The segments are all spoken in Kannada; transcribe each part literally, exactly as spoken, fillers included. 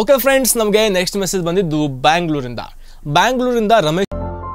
ಓಕೆ ಫ್ರೆಂಡ್ಸ್, ನಮಗೆ ನೆಕ್ಸ್ಟ್ ಮೆಸೇಜ್ ಬಂದಿದ್ದು ಬ್ಯಾಂಗ್ಳೂರಿಂದ ಬ್ಯಾಂಗ್ಳೂರಿಂದ ರಮೇಶ್.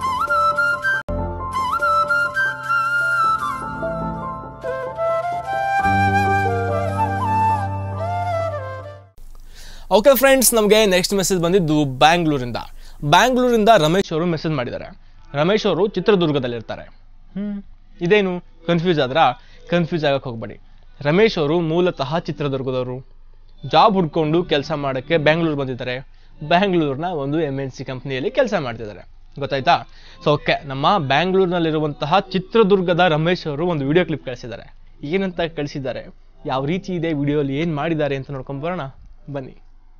ಓಕೆ ಫ್ರೆಂಡ್ಸ್, ನಮಗೆ ನೆಕ್ಸ್ಟ್ ಮೆಸೇಜ್ ಬಂದಿದ್ದು ಬ್ಯಾಂಗ್ಳೂರಿಂದ ಬ್ಯಾಂಗ್ಳೂರಿಂದ ರಮೇಶ್ ಅವರು ಮೆಸೇಜ್ ಮಾಡಿದ್ದಾರೆ. ರಮೇಶ್ ಅವರು ಚಿತ್ರದುರ್ಗದಲ್ಲಿರ್ತಾರೆ. ಹ್ಮ್ ಇದೇನು ಕನ್ಫ್ಯೂಸ್ ಆದ್ರ? ಕನ್ಫ್ಯೂಸ್ ಆಗಕ್ಕೆ ಹೋಗ್ಬೇಡಿ. ರಮೇಶ್ ಅವರು ಮೂಲತಃ ಚಿತ್ರದುರ್ಗದವರು. ಜಾಬ್ ಹುಡ್ಕೊಂಡು ಕೆಲಸ ಮಾಡೋಕ್ಕೆ ಬ್ಯಾಂಗ್ಳೂರು ಬಂದಿದ್ದಾರೆ. ಬ್ಯಾಂಗ್ಳೂರ್ನ ಒಂದು ಎಮ್ ಎನ್ ಸಿ ಕಂಪ್ನಿಯಲ್ಲಿ ಕೆಲಸ ಮಾಡ್ತಿದ್ದಾರೆ. ಗೊತ್ತಾಯ್ತಾ? ಸೊ ಓಕೆ, ನಮ್ಮ ಬ್ಯಾಂಗ್ಳೂರ್ನಲ್ಲಿರುವಂತಹ ಚಿತ್ರದುರ್ಗದ ರಮೇಶ್ ಅವರು ಒಂದು ವಿಡಿಯೋ ಕ್ಲಿಪ್ ಕಳಿಸಿದ್ದಾರೆ. ಏನಂತ ಕಳಿಸಿದ್ದಾರೆ, ಯಾವ ರೀತಿ ಇದೆ ವಿಡಿಯೋಲಿ, ಏನು ಮಾಡಿದ್ದಾರೆ ಅಂತ ನೋಡ್ಕೊಂಡು ಬರೋಣ ಬನ್ನಿ.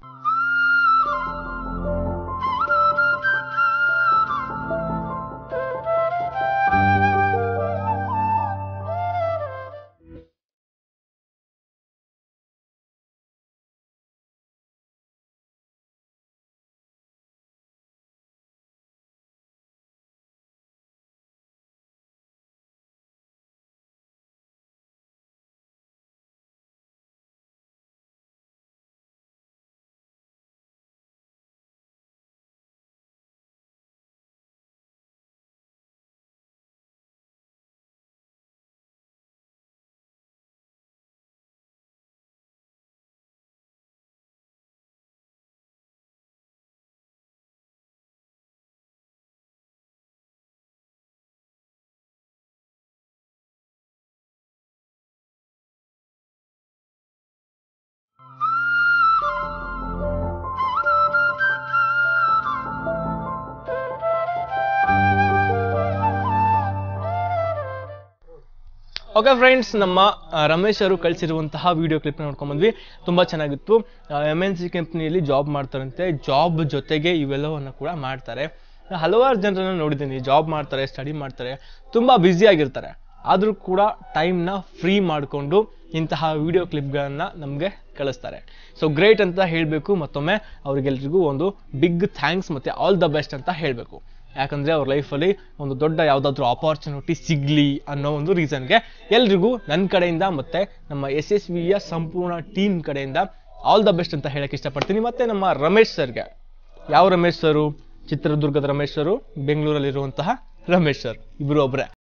ಓಕೆ ಫ್ರೆಂಡ್ಸ್, ನಮ್ಮ ರಮೇಶ್ ಅವರು ಕಳಿಸಿರುವಂತಹ ವಿಡಿಯೋ ಕ್ಲಿಪ್ ನೋಡ್ಕೊಂಡ್ ಬಂದ್ವಿ. ತುಂಬಾ ಚೆನ್ನಾಗಿತ್ತು. ಎಮ್ ಎನ್ ಸಿ ಕಂಪ್ನಿಯಲ್ಲಿ ಜಾಬ್ ಮಾಡ್ತಾರಂತೆ. ಜಾಬ್ ಜೊತೆಗೆ ಇವೆಲ್ಲವನ್ನು ಕೂಡ ಮಾಡ್ತಾರೆ. ಹಲವಾರು ಜನರನ್ನ ನೋಡಿದ್ದೀನಿ, ಜಾಬ್ ಮಾಡ್ತಾರೆ, ಸ್ಟಡಿ ಮಾಡ್ತಾರೆ, ತುಂಬಾ ಬ್ಯುಸಿ ಆಗಿರ್ತಾರೆ. ಆದ್ರೂ ಕೂಡ ಟೈಮ್ನ ಫ್ರೀ ಮಾಡಿಕೊಂಡು ಇಂತಹ ವಿಡಿಯೋ ಕ್ಲಿಪ್ಗಳನ್ನ ನಮಗೆ ಕಳಿಸ್ತಾರೆ. ಸೊ ಗ್ರೇಟ್ ಅಂತ ಹೇಳಬೇಕು. ಮತ್ತೊಮ್ಮೆ ಅವ್ರಿಗೆಲ್ರಿಗೂ ಒಂದು ಬಿಗ್ ಥ್ಯಾಂಕ್ಸ್ ಮತ್ತೆ ಆಲ್ ದ ಬೆಸ್ಟ್ ಅಂತ ಹೇಳಬೇಕು. ಯಾಕಂದರೆ ಅವ್ರ ಲೈಫಲ್ಲಿ ಒಂದು ದೊಡ್ಡ ಯಾವುದಾದ್ರೂ ಆಪರ್ಚುನಿಟಿ ಸಿಗಲಿ ಅನ್ನೋ ಒಂದು ರೀಸನ್ಗೆ ಎಲ್ರಿಗೂ ನನ್ನ ಕಡೆಯಿಂದ ಮತ್ತು ನಮ್ಮ ಎಸ್ ಎಸ್ ವಿಯ ಸಂಪೂರ್ಣ ಟೀಮ್ ಕಡೆಯಿಂದ ಆಲ್ ದ ಬೆಸ್ಟ್ ಅಂತ ಹೇಳಕ್ಕೆ ಇಷ್ಟಪಡ್ತೀನಿ. ಮತ್ತು ನಮ್ಮ ರಮೇಶ್ ಸರ್ಗೆ, ಯಾವ ರಮೇಶ್ ಸರು? ಚಿತ್ರದುರ್ಗದ ರಮೇಶ್ ಸರು, ಬೆಂಗಳೂರಲ್ಲಿರುವಂತಹ ರಮೇಶ್ ಸರ್, ಇಬ್ಬರು ಒಬ್ಬರೇ.